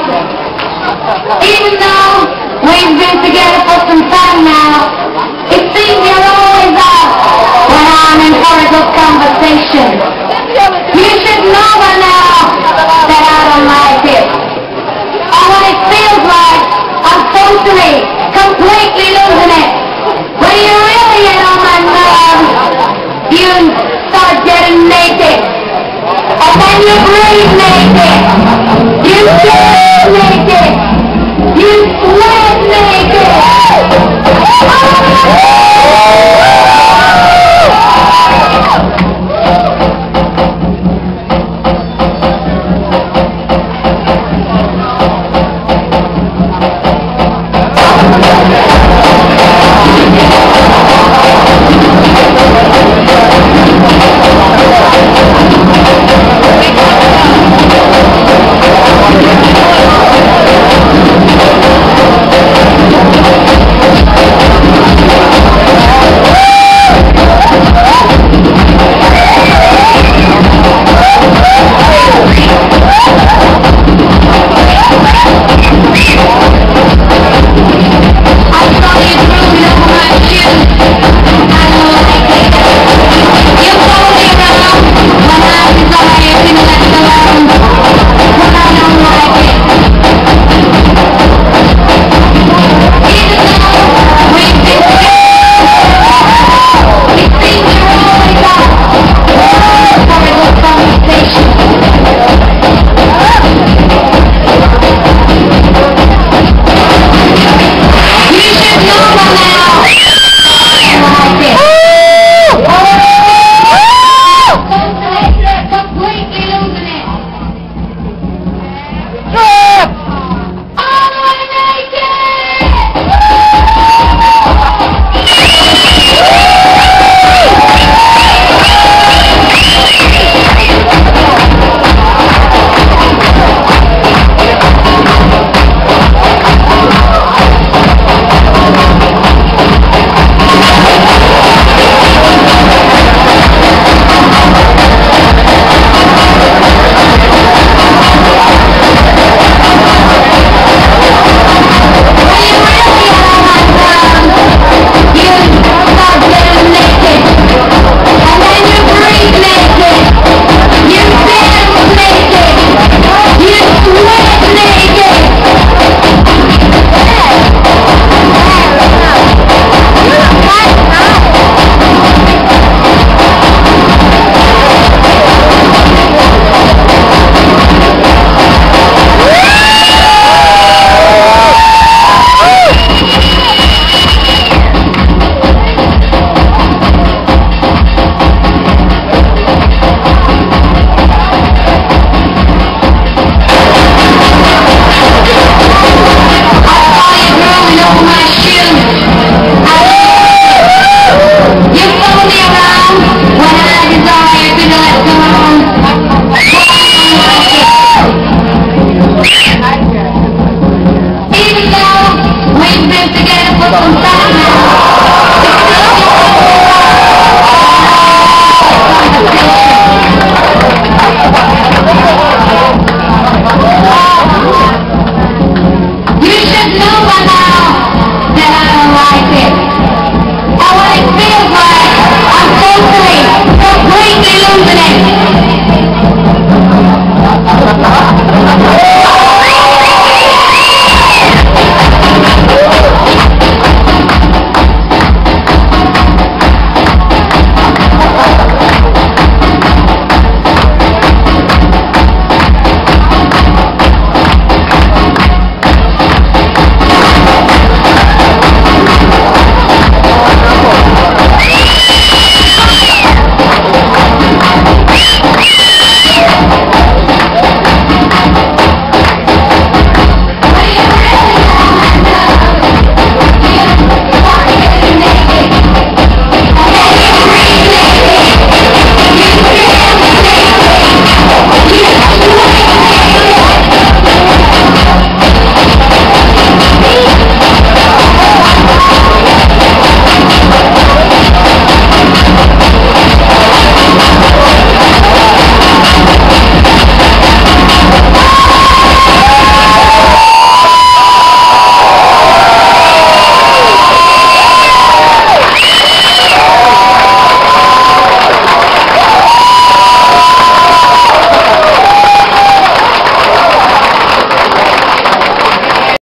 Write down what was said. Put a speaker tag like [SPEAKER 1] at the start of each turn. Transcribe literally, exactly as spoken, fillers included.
[SPEAKER 1] Even though we've been together for some time now, it seems you're always up when I'm in horrible conversation. You should know by now that I don't like it. And when it feels like I'm totally, completely losing it, when you really get on my nerves, you start getting naked. And then you breathe naked. You get